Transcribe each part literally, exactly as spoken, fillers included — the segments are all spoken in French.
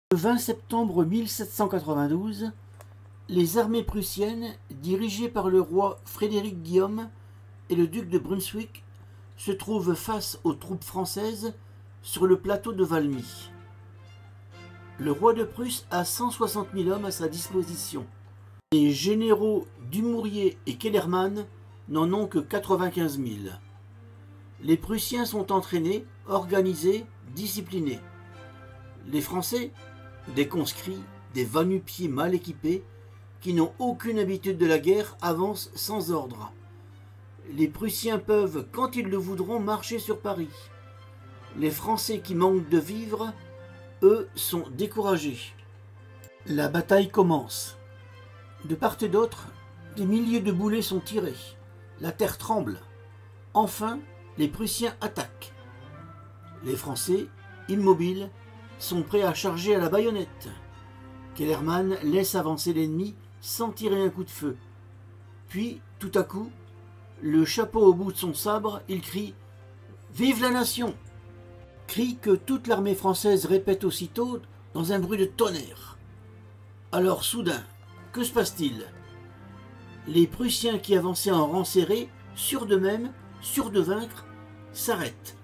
Le vingt septembre mille sept cent quatre-vingt-douze, les armées prussiennes, dirigées par le roi Frédéric Guillaume et le duc de Brunswick, se trouvent face aux troupes françaises sur le plateau de Valmy. Le roi de Prusse a cent soixante mille hommes à sa disposition. Les généraux Dumouriez et Kellermann n'en ont que quatre-vingt-quinze mille. Les Prussiens sont entraînés, organisés, disciplinés. Les Français, des conscrits, des va-nu-pieds mal équipés, qui n'ont aucune habitude de la guerre, avancent sans ordre. Les Prussiens peuvent, quand ils le voudront, marcher sur Paris. Les Français qui manquent de vivres, eux, sont découragés. La bataille commence. De part et d'autre, des milliers de boulets sont tirés. La terre tremble. Enfin, les Prussiens attaquent. Les Français, immobiles, sont prêts à charger à la baïonnette. Kellermann laisse avancer l'ennemi sans tirer un coup de feu. Puis, tout à coup, le chapeau au bout de son sabre, il crie « Vive la nation !» Cri que toute l'armée française répète aussitôt dans un bruit de tonnerre. Alors, soudain, que se passe-t-il? Les Prussiens qui avançaient en rang serré, sûrs d'eux-mêmes, sûrs de vaincre, s'arrêtent.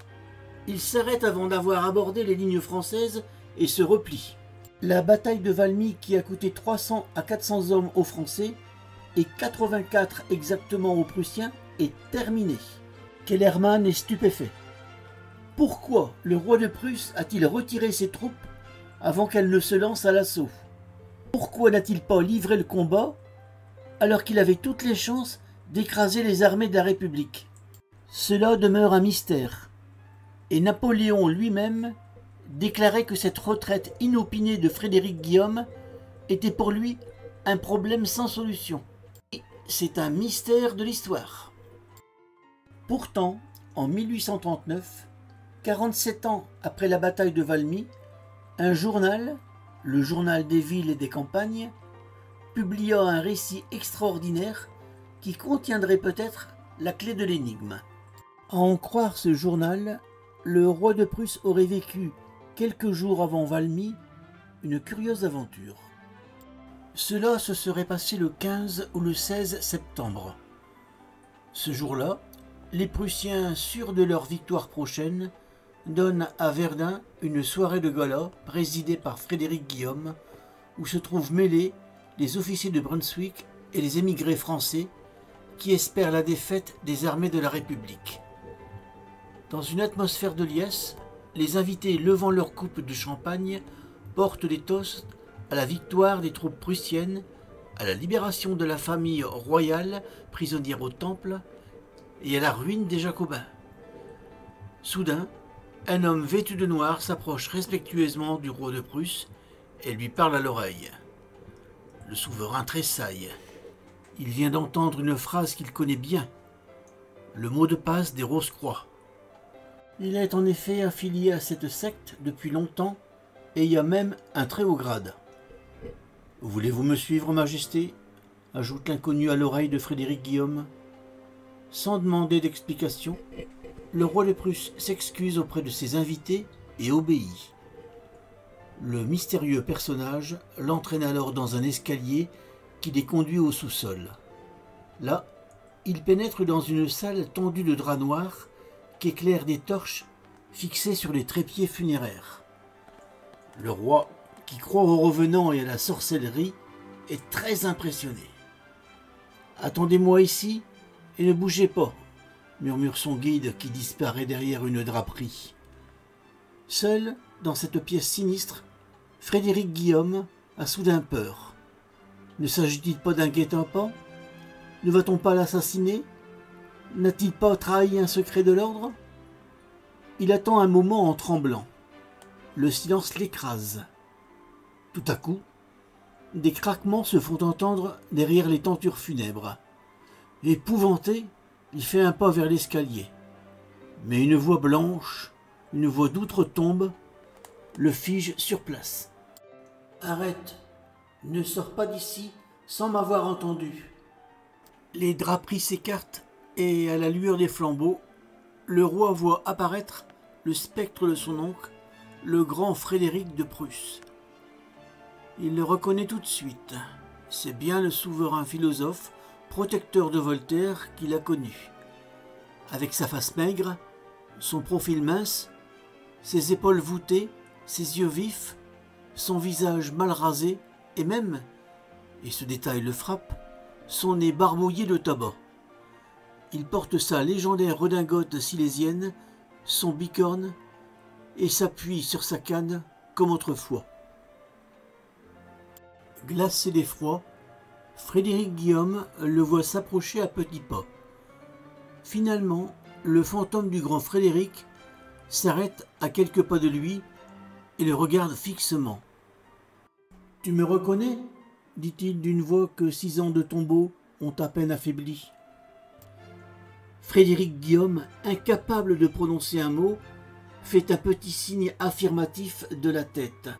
Ils s'arrêtent avant d'avoir abordé les lignes françaises et se replient. La bataille de Valmy, qui a coûté trois cents à quatre cents hommes aux Français et quatre-vingt-quatre exactement aux Prussiens, est terminée. Kellermann est stupéfait. Pourquoi le roi de Prusse a-t-il retiré ses troupes avant qu'elles ne se lancent à l'assaut? Pourquoi n'a-t-il pas livré le combat alors qu'il avait toutes les chances d'écraser les armées de la République? Cela demeure un mystère. Et Napoléon lui-même déclarait que cette retraite inopinée de Frédéric Guillaume était pour lui un problème sans solution. C'est un mystère de l'histoire. Pourtant, en mille huit cent trente-neuf, quarante-sept ans après la bataille de Valmy, un journal, le Journal des villes et des campagnes, publia un récit extraordinaire qui contiendrait peut-être la clé de l'énigme. À en croire ce journal, le roi de Prusse aurait vécu, quelques jours avant Valmy, une curieuse aventure. Cela se serait passé le quinze ou le seize septembre. Ce jour-là, les Prussiens, sûrs de leur victoire prochaine, donnent à Verdun une soirée de gala présidée par Frédéric Guillaume, où se trouvent mêlés les officiers de Brunswick et les émigrés français qui espèrent la défaite des armées de la République. Dans une atmosphère de liesse, les invités levant leurs coupes de champagne portent des toasts à la victoire des troupes prussiennes, à la libération de la famille royale prisonnière au Temple et à la ruine des Jacobins. Soudain, un homme vêtu de noir s'approche respectueusement du roi de Prusse et lui parle à l'oreille. Le souverain tressaille. Il vient d'entendre une phrase qu'il connaît bien, le mot de passe des Rose-Croix. Il est en effet affilié à cette secte depuis longtemps et y a même un très haut grade. « Voulez-vous me suivre, Majesté ?» ajoute l'inconnu à l'oreille de Frédéric Guillaume. Sans demander d'explication, le roi de Prusse s'excuse auprès de ses invités et obéit. Le mystérieux personnage l'entraîne alors dans un escalier qui les conduit au sous-sol. Là, il pénètre dans une salle tendue de draps noirs qu'éclairent des torches fixées sur les trépieds funéraires. Le roi, qui croit aux revenants et à la sorcellerie, est très impressionné. « Attendez-moi ici et ne bougez pas », murmure son guide qui disparaît derrière une draperie. Seul, dans cette pièce sinistre, Frédéric Guillaume a soudain peur. Ne s'agit-il pas d'un guet-apens? Ne va-t-on pas l'assassiner? N'a-t-il pas trahi un secret de l'ordre? Il attend un moment en tremblant. Le silence l'écrase. Tout à coup, des craquements se font entendre derrière les tentures funèbres. Épouvanté, il fait un pas vers l'escalier. Mais une voix blanche, une voix d'outre-tombe, le fige sur place. « Arrête, ne sors pas d'ici sans m'avoir entendu. » Les draperies s'écartent et, à la lueur des flambeaux, le roi voit apparaître le spectre de son oncle, le grand Frédéric de Prusse. Il le reconnaît tout de suite. C'est bien le souverain philosophe, protecteur de Voltaire, qu'il a connu. Avec sa face maigre, son profil mince, ses épaules voûtées, ses yeux vifs, son visage mal rasé, et même, et ce détail le frappe, son nez barbouillé de tabac. Il porte sa légendaire redingote silésienne, son bicorne, et s'appuie sur sa canne comme autrefois. Glacé d'effroi, Frédéric Guillaume le voit s'approcher à petits pas. Finalement, le fantôme du grand Frédéric s'arrête à quelques pas de lui et le regarde fixement. « Tu me reconnais ?» dit-il d'une voix que six ans de tombeau ont à peine affaiblie. Frédéric Guillaume, incapable de prononcer un mot, fait un petit signe affirmatif de la tête.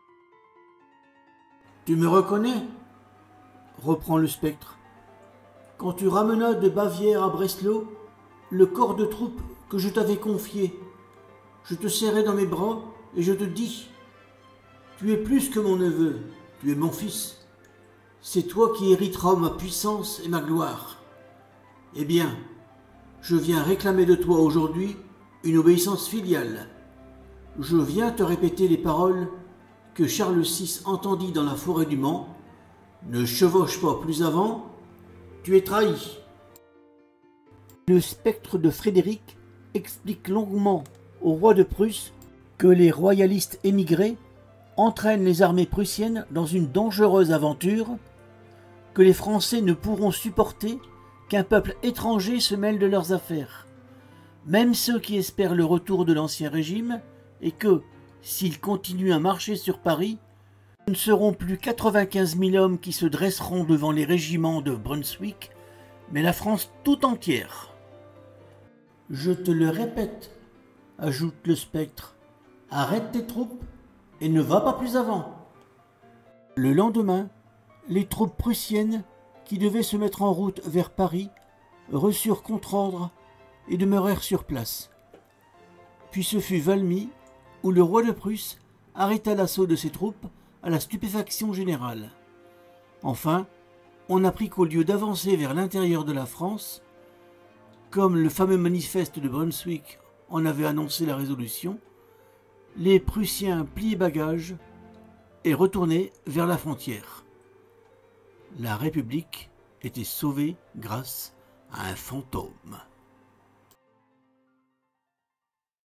« Tu me reconnais ?» reprend le spectre. « Quand tu ramenas de Bavière à Breslau le corps de troupe que je t'avais confié, je te serrai dans mes bras et je te dis « Tu es plus que mon neveu, tu es mon fils. C'est toi qui hériteras ma puissance et ma gloire. Eh bien, je viens réclamer de toi aujourd'hui une obéissance filiale. Je viens te répéter les paroles que Charles six entendit dans la forêt du Mans. Ne chevauche pas plus avant, tu es trahi. » Le spectre de Frédéric explique longuement au roi de Prusse que les royalistes émigrés entraînent les armées prussiennes dans une dangereuse aventure, que les Français ne pourront supporter qu'un peuple étranger se mêle de leurs affaires, même ceux qui espèrent le retour de l'Ancien Régime, et que, s'ils continuent à marcher sur Paris, ce ne seront plus quatre-vingt-quinze mille hommes qui se dresseront devant les régiments de Brunswick, mais la France tout entière. « Je te le répète, » ajoute le spectre, « arrête tes troupes et ne va pas plus avant. » Le lendemain, les troupes prussiennes qui devaient se mettre en route vers Paris reçurent contre-ordre et demeurèrent sur place. Puis ce fut Valmy, où le roi de Prusse arrêta l'assaut de ses troupes à la stupéfaction générale. Enfin, on apprit qu'au lieu d'avancer vers l'intérieur de la France, comme le fameux manifeste de Brunswick en avait annoncé la résolution, les Prussiens pliaient bagages et retournaient vers la frontière. La République était sauvée grâce à un fantôme.